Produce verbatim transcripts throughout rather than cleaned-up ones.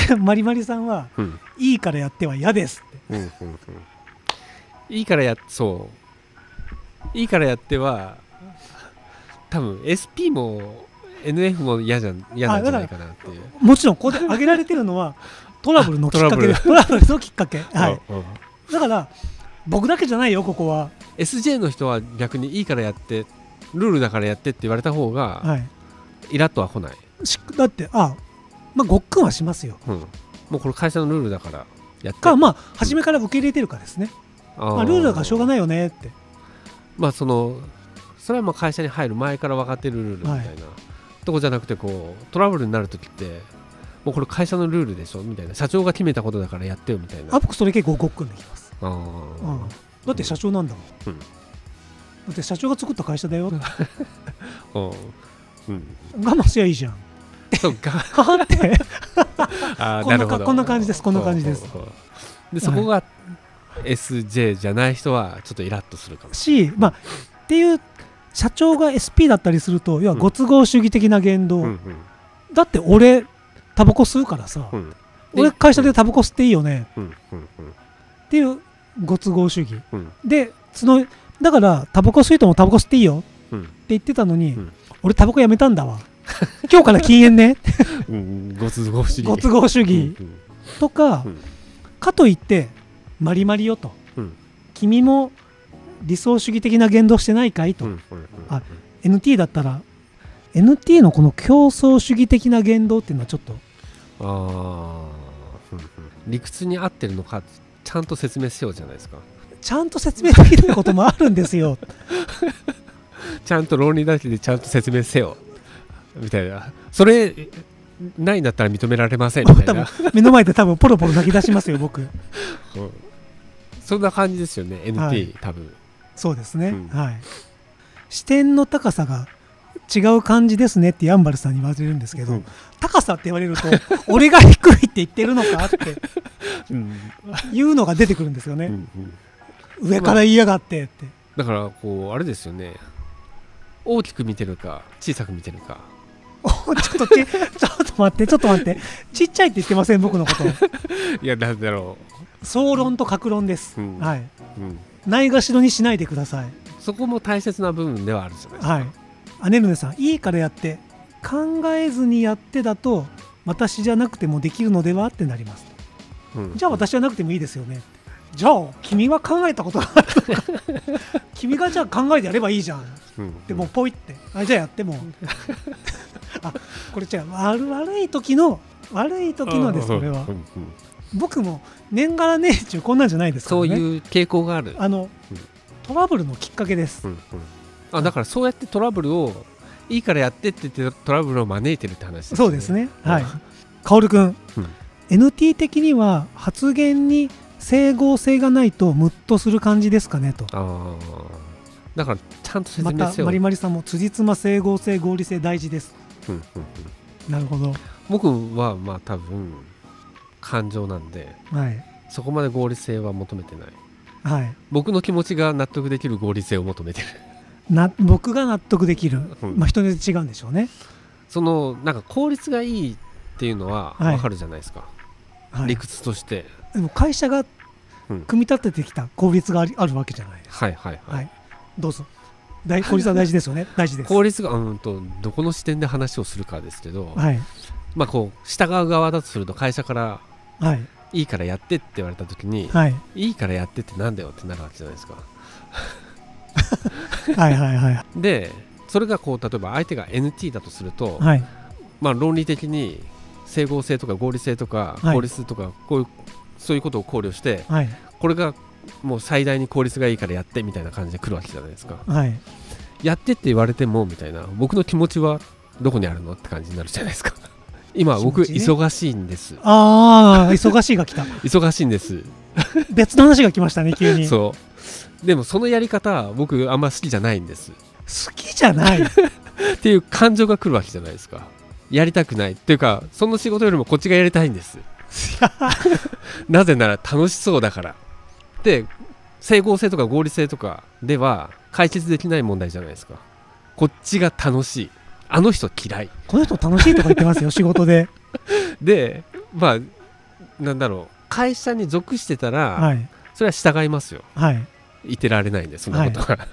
マリマリさんは、 うん、 いいからやっては嫌ですって、 うんうんうん、いいからやそういいからやっては多分 エスピー も エヌエフ も嫌じゃ嫌なんじゃないかなっていう。 もちろんここで挙げられてるのはトラブルのきっかけですトラブルのきっかけ、はい、だから僕だけじゃないよここは。 エスジェー の人は逆にいいからやってルールだからやってって言われた方が、はい、イラッとは来ない。 だってあまあごっくんはしますよ、うん、 もうこれ会社のルールだからやってか、まあ初めから受け入れてるかですね、うん、あまあ、ルールだからしょうがないよねって、 まあそのそれはまあ会社に入る前から分かってるルールみたいな、はい、とこじゃなくてこうトラブルになるときってもうこれ会社のルールでしょみたいな、社長が決めたことだからやってよみたいな。 あ僕それ結構ごっくんできます。あ、うん、だって社長なんだもん、うん、だって社長が作った会社だよってうん、我慢しやいいじゃんそうかってあこんなかこんな感じですこんな感じです。 でそこが エスジェー じゃない人はちょっとイラッとするかもし、まあっていう社長が エスピー だったりすると要はご都合主義的な言動、うんうんうん、だって俺タバコ吸うからさ、うん、俺会社でタバコ吸っていいよね、うんうんうん、っていうご都合主義、うん、でそのだからタバコ吸いともタバコ吸っていいよって言ってたのに、うん、俺タバコやめたんだわ今日から禁煙ね、うん、ご都合主義ご都合主義、うんうん、とか、うん、かといってマリマリよと、うん、君も理想主義的な言動してないかいと、うんうんうんうん、あ エヌティー だったら エヌティー のこの競争主義的な言動っていうのはちょっとあ、うんうん、理屈に合ってるのかちゃんと説明しようじゃないですか。 ちゃんと説明できることもあるんですよちゃんと論理だけでちゃんと説明せよみたいな、それないんだったら認められませんみたいな目の前で多分ポロポロ泣き出しますよ僕、うん、 そんな感じですよね エヌティー、はい、多分そうですね、うん、はい、視点の高さが違う感じですねってヤンバルさんに言われるんですけど、うん、高さって言われると俺が低いって言ってるのかっていうのが出てくるんですよね、うんうん、上から言いやがってって、 だからこうあれですよね、大きく見てるか小さく見てるかちょっとちちょっと待ってちょっと待ってちっちゃいって言ってません僕のこといやなんだろう、総論と格論です、うん、はい、うん、ないがしろにしないでください。 そこも大切な部分ではあるじゃないですか。はい、 アネルネさんいいからやって考えずにやってだと私じゃなくてもできるのではってなります、うん、じゃあ私じゃなくてもいいですよね。じゃあ君は考えたことがあるのか君がじゃあ考えてやればいいじゃん、うん、でもうポイってあじゃあやってもあこれ違う 悪, 悪い時の悪い時のですこれは、うんうん、僕も年がら年中こんなんじゃないですからね。 そういう傾向がある、 あの、うん、トラブルのきっかけです、うんうん、 あだからそうやってトラブルをいいからやってって言ってトラブルを招いてるって話ですね。 そうですね、はい、カオル君、うん、エヌティー 的には発言に整合性がないとムッとする感じですかねと。あだからちゃんと説明せよ。 またマリマリさんも辻褄整合性合理性大事です、うんうんうん、なるほど。 僕はまあ多分感情なんで、はい、そこまで合理性は求めてない、はい、僕の気持ちが納得できる合理性を求めてるな僕が納得できる、うんまあ、人によって違うんでしょうね。 そのなんか効率がいいっていうのは分かるじゃないですか、はい、理屈として。 でも会社が組み立ててきた効率があ る, あるわけじゃないですか。 はいはいはい、はい、 どうぞ。大効率は大事ですよね。大事です。 効率がうんとどこの視点で話をするかですけど、はい、まあこう従う側だとすると会社から、はい、いいからやってって言われた時に、はい、いいからやってってなんだよってなるわけじゃないですかはいはいはい。 でそれがこう例えば相手が エヌティー だとすると、はい、まあ論理的に整合性とか合理性とか効率とかこういうそういうことを考慮して、はい、これがもう最大に効率がいいからやってみたいな感じで来るわけじゃないですか、はい、やってって言われてもみたいな、僕の気持ちはどこにあるのって感じになるじゃないですか今僕忙しいんです。 ああ忙しいが来た忙しいんです別の話が来ましたね急に。 そうでもそのやり方僕あんま好きじゃないんです。 好きじゃないっていう感情が来るわけじゃないですか。やりたくないっていうか、その仕事よりもこっちがやりたいんですなぜなら楽しそうだから。で整合性とか合理性とかでは解決できない問題じゃないですか。こっちが楽しい、あの人嫌い、 この人楽しいとか言ってますよ仕事ででまあなんだろう、会社に属してたら、 はい、 それは従いますよ、 はい、 いてられないんでそんなことが、はい、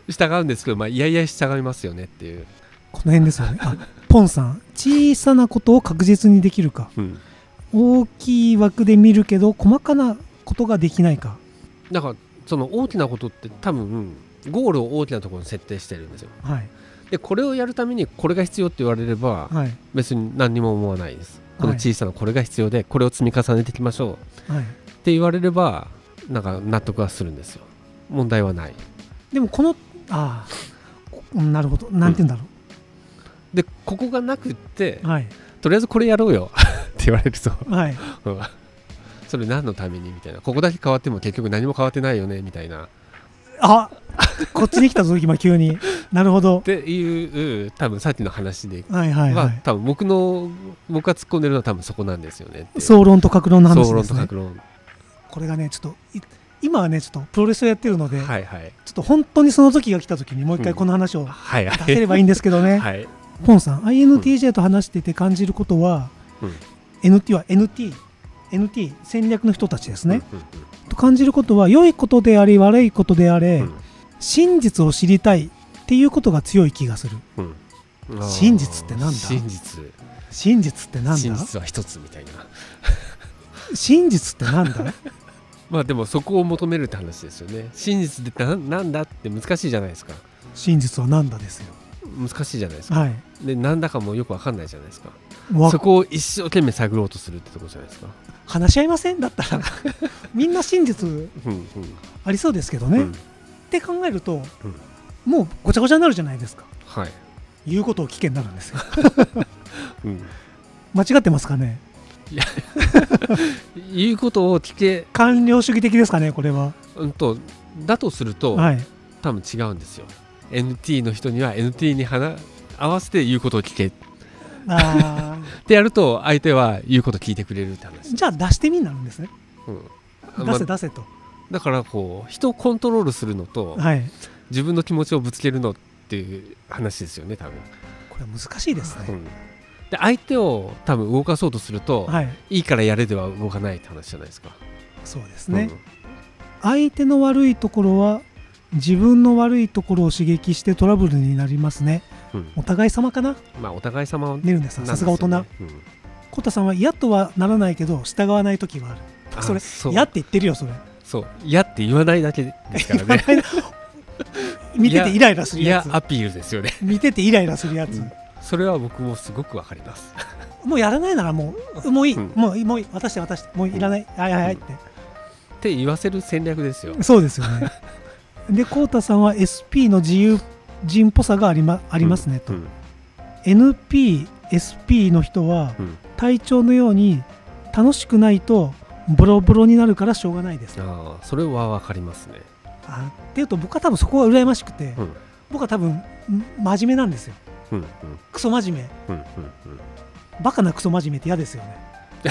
従うんですけど、まあ、いやいや従いますよねっていう、 この辺ですよね。あ、ポンさん、小さなことを確実にできるか、うん、大きい枠で見るけど細かなことができないか。 だからその大きなことって多分ゴールを大きなところに設定してるんですよ、はい、でこれをやるためにこれが必要って言われれば、はい、別に何にも思わないです。この小さなこれが必要でこれを積み重ねていきましょう、はい、って言われればなんか納得はするんですよ。問題はない。 でもこのああなるほど、なんて言うんだろう、 うん、でここがなくって、はい、とりあえずこれやろうよって言われると、はい、それ何のためにみたいな、ここだけ変わっても結局何も変わってないよねみたいな、 あこっちに来たぞ今急になるほどっていう多分さっきの話では、はいはいはい、多分僕の僕が突っ込んでるのは多分そこなんですよね。 総論と格論の話ですね。 総論と格論、 これがねちょっと今はねちょっとプロレスをやってるので、はいはい、ちょっと本当にその時が来た時にもう一回この話を出せればいいんですけどね、うんはいはい、ポンさん アイエヌティージェー と話してて感じることは、うん、エヌティー は エヌティー エヌティー 戦略の人たちですね、うんうんうん、と感じることは良いことであり悪いことであれ、うん、真実を知りたいっていうことが強い気がする、うん、真実ってなんだ。 真実真実ってなんだ。 真実は一つみたいな真実ってなんだまあでもそこを求めるって話ですよね。真実ってな、なんだって難しいじゃないですか。 真実はなんだですよ。 難しいじゃないですか、はい、でなんだかもよく分かんないじゃないですか。そこを一生懸命探ろうとするってところじゃないですか。 話し合いませんだったらみんな真実ありそうですけどね、うん、って考えると、うん、もうごちゃごちゃになるじゃないですか、はい、言うことを聞けになるんですよ、うん、間違ってますかね。 いや言うことを聞け、 官僚主義的ですかねこれは、 うん、とだとすると、はい、多分違うんですよ。 エヌティー の人には エヌティー に話合わせて言うことを聞けあってやると相手は言うこと聞いてくれるって話。 じゃあ出してみになるんですね、うん、出せ出せと、まあ、だからこう人をコントロールするのと、はい、自分の気持ちをぶつけるのっていう話ですよね多分。 これは難しいですね、うん、 で相手を多分動かそうとすると、はい、いいからやれでは動かないって話じゃないですか。 そうですね、うん、相手の悪いところは自分の悪いところを刺激してトラブルになりますね、うん、お互い様かな。 まあお互い様を寝るんです。さすが大人、うん、コタさんは嫌とはならないけど従わない時はある。それ嫌って言ってるよそれ。 そう嫌って言わないだけですからね見ててイライラするやつ。 嫌アピールですよね見ててイライラするやつ、うん、 それは僕もすごくわかりますもうやらないならもうもういい、うん、もういいもういい渡して渡してもういらない、うん、はいはいはいって、うん、 って言わせる戦略ですよ。 そうですよねでコウタさんは エスピー の自由人っぽさがあり、ま、ありますねと、うん、エヌピー、エスピー の人は、うん、体調のように楽しくないとボロボロになるからしょうがないです。 あそれは分かりますね。 あっていうと僕は多分そこは羨ましくて、うん、僕は多分真面目なんですよ、うんうん、クソ真面目、うんうんうん、バカなクソ真面目って嫌ですよね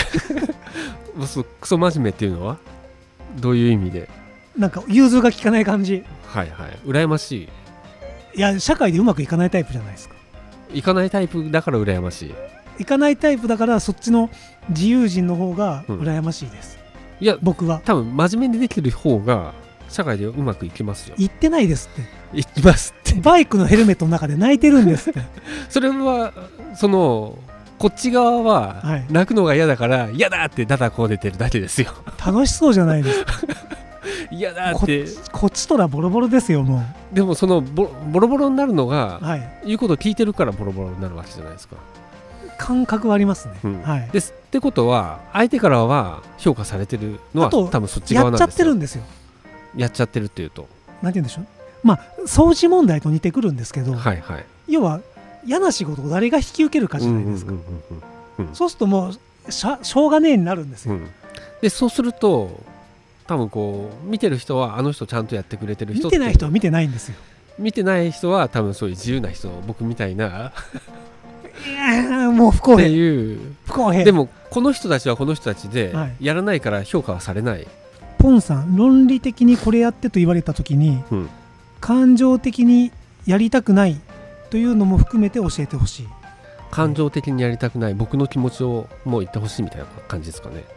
クソ真面目っていうのはどういう意味で。 なんか融通が利かない感じ。 はいはい羨ましい。 いや社会でうまくいかないタイプじゃないですか。 いかないタイプだから羨ましい。 いかないタイプだからそっちの自由人の方が羨ましいです、うん、いや僕は多分真面目にできる方が社会でうまくいきますよ。 言ってないですって。 言ってますって。 バイクのヘルメットの中で泣いてるんですってそれはそのこっち側は泣くのが嫌だから嫌だってダダこう出てるだけですよ楽しそうじゃないですか嫌だってこ, こっちとらボロボロですよもう。でもその ボ, ボロボロになるのが、はい、言うことを聞いてるからボロボロになるわけじゃないですか。 感覚はありますね、 うんはい、ですってことは相手からは評価されてるのは多分そっち側なんですよ。 やっちゃってるんですよ。 やっちゃってるっていうとなんて言うんでしょう、まあ掃除問題と似てくるんですけど、 はいはい、 要は嫌な仕事を誰が引き受けるかじゃないですか。そうするともうし ょ, しょうがねえになるんですよ、うん、 でそうすると多分こう見てる人はあの人ちゃんとやってくれてる人って見てない人は見てないんですよ。 見てない人は多分そういう自由な人僕みたいないやもう不公平っていう不公平。 でもこの人たちはこの人たちでやらないから評価はされない、はい、 ポンさん論理的にこれやってと言われた時に、うん、感情的にやりたくないというのも含めて教えてほしい。 感情的にやりたくない僕の気持ちをもう言ってほしいみたいな感じですかね。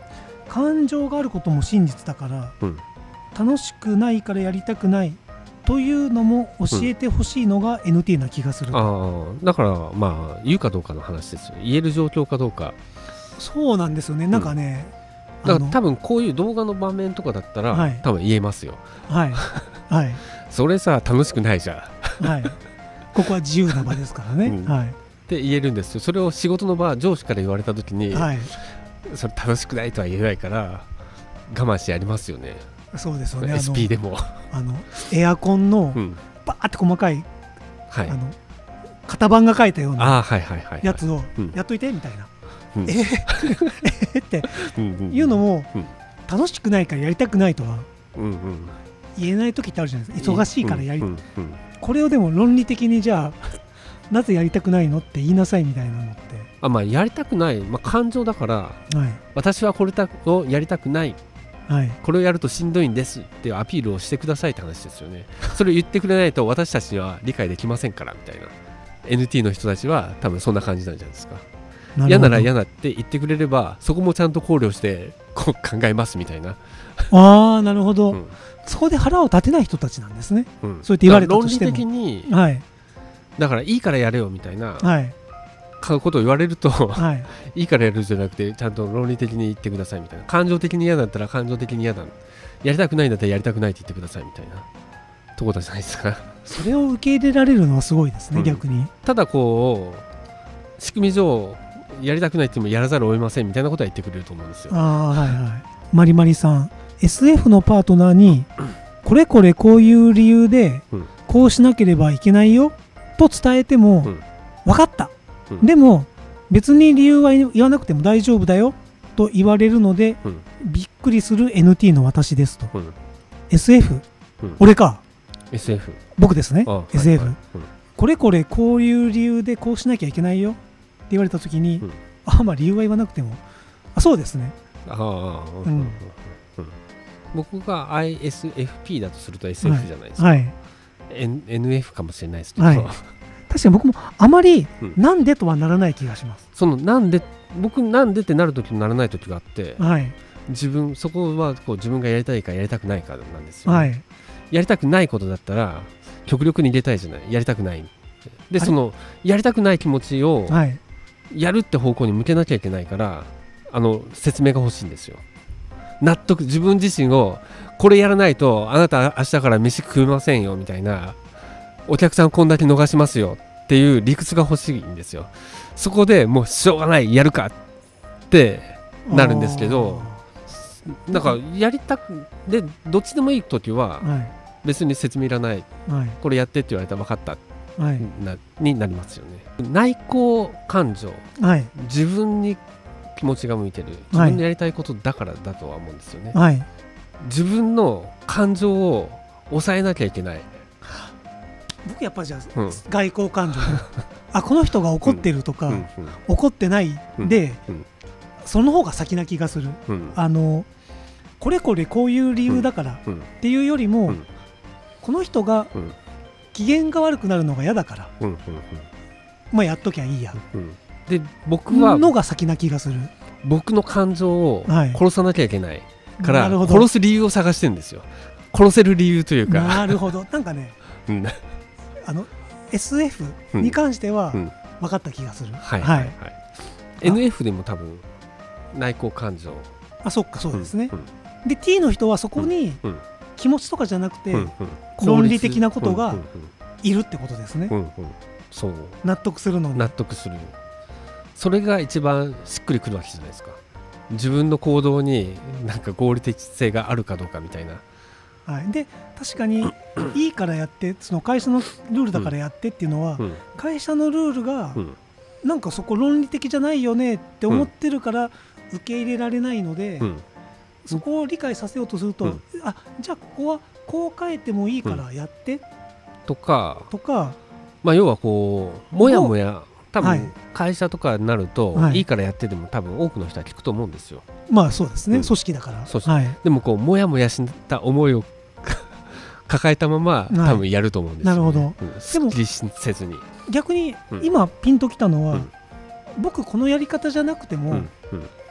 感情があることも真実だから、 うん、 楽しくないからやりたくないというのも教えてほしいのが エヌティー な気がする、うん、 あだからまあ言うかどうかの話ですよ。言える状況かどうか。 そうなんですよね。なんかね、 うん、だから多分こういう動画の場面とかだったら、はい、多分言えますよ。 はいはい。 それさ楽しくないじゃん。はい。 ここは自由な場ですからね。うん、はい。 って言えるんですよ。それを仕事の場上司から言われた時に、はい、それ楽しくないとは言えないから我慢してやりますよね。 そうですよね。 エスピー でもあのエアコンのバーって細かい、はい、あの型番が書いたようなやつをやっといてみたいな、うん、えー、っていうのも楽しくないからやりたくないとは言えない時ってあるじゃないですか。忙しいからやり、これをでも論理的にじゃあなぜやりたくないのって言いなさいみたいなのって、 あ、まあ、やりたくない、まあ、感情だから、はい、私はこれをやりたくない、はい、これをやるとしんどいんですっていうアピールをしてくださいって話ですよね。それを言ってくれないと私たちには理解できませんからみたいな。 エヌティー の人たちは多分そんな感じなんじゃないですか。嫌なら嫌だって言ってくれればそこもちゃんと考慮してこう考えますみたいな。 ああ、なるほど、うん、そこで腹を立てない人たちなんですね、うん、そうやって言われたとしても論理的に、はい、だからいいからやれよみたいな、はい、ことを言われると、はい、いいからやるじゃなくてちゃんと論理的に言ってくださいみたいな。感情的に嫌だったら感情的に嫌だ、やりたくないんだったらやりたくないって言ってくださいみたいなところじゃないですか。 それを受け入れられるのはすごいですね、うん、逆に。 ただこう仕組み上やりたくないって言ってもやらざるを得ませんみたいなことは言ってくれると思うんですよ。 あ、はいはい、マリマリさん エスエフ のパートナーにこれこれこういう理由でこうしなければいけないよと伝えても、うん、分かった、うん、でも別に理由は言わなくても大丈夫だよと言われるので、うん、びっくりする エヌティー の私ですと、うん、エスエフ、うん、俺かエスエフ僕ですね。 エスエフ、はいはい、うん、これこれこういう理由でこうしなきゃいけないよって言われたときに、うん、あ、まあ理由は言わなくても、あ、そうですね、あ、うん、 僕が アイエスエフピー だとすると エスエフ じゃないですか、はいはい、N、エヌエフ かもしれないですけど、はい、確かに僕もあまりなんでとはならない気がします、 うん、そのなんで僕なんでってなるときとならないときがあって、はい、自分そこはこう自分がやりたいかやりたくないかなんですよ、ね、はい、やりたくないことだったら極力に入れたいじゃない、やりたくないで、そのやりたくない気持ちをやるって方向に向けなきゃいけないから、あの説明が欲しいんですよ。納得、自分自身をこれやらないとあなた明日から飯食えませんよみたいな、お客さんこんだけ逃しますよっていう理屈が欲しいんですよ。そこでもうしょうがないやるかってなるんですけど、なんかやりたくでどっちでもいいときは別に説明いらない、はい、これやってって言われたら分かった、はい、なになりますよね。内向感情、はい、自分に気持ちが向いてる、自分のやりたいことだからだとは思うんですよね、はい、自分の感情を抑えなきゃいけない。 僕やっぱじゃあ、うん、外交感情あ、この人が怒ってるとか、うんうんうん、怒ってないで、うんうん、その方が先な気がする、うん、あのこれこれこういう理由だからっていうよりも、うん、この人が機嫌が悪くなるのが嫌だから、うんうんうん、まあやっときゃいいや、うん、で僕はのが先な気がする。 僕の感情を殺さなきゃいけない、はい、から殺す理由を探してるんですよ。殺せる理由というか。 なるほど、なんかね、うん、あの エスエフ に関しては分かった気がする、うんうん、はいはいはい、 エヌエフ でも多分内向感情、 あ、そっか、そうですね、うんうん、で T の人はそこに気持ちとかじゃなくて、うんうん、論理的なことがいるってことですね、うんうん、そう納得するのに納得する、それが一番しっくりくるわけじゃないですか。自分の行動になんか合理的性があるかどうかみたいな、 はい、で確かにいいからやってその会社のルールだからやってっていうのは、うん、会社のルールが、うん、なんかそこ論理的じゃないよねって思ってるから受け入れられないので、うん、そこを理解させようとすると、うん、あ、じゃあここはこう変えてもいいからやって、うん、 とかとか、 まあ、要はこうもやもや多分会社とかになると、はい、いいからやってでも多分多くの人は聞くと思うんですよ。 まあそうですね、うん、組織だから、 はい、でもこうもやもやした思いを抱えたまま、はい、多分やると思うんですよ、ね、 なるほど、 うん、すっきりせずに。 逆に今ピンときたのは、うん、僕このやり方じゃなくても、うんうん、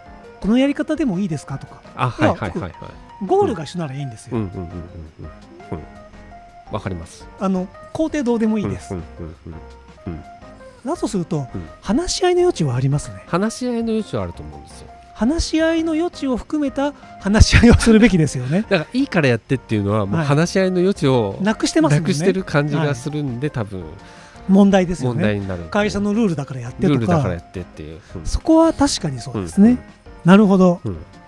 このやり方でもいいですかとか、 あ、はいはいはいはい、 ゴールが一緒ならいいんですよ。 わかります。 あの工程どうでもいいです。だとすると、うん、話し合いの余地はありますね。 話し合いの余地はあると思うんですよ。 話し合いの余地を含めた話し合いをするべきですよね。 だからいいからやってっていうのはもう話し合いの余地をなくしてますもんね。 なくしてる感じがするんで、はい、多分問題ですよね。 問題になる。 会社のルールだからやってとか、 ルールだからやってっていう、 うん、そこは確かにそうですね、うんうん、なるほど、うん、